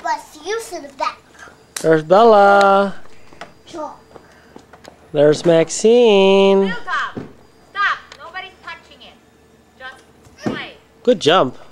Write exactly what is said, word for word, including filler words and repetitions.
was used in the back. There's Bella. Chalk. There's Maxine. Stop! Stop! Nobody's touching it. Just play. Good jump.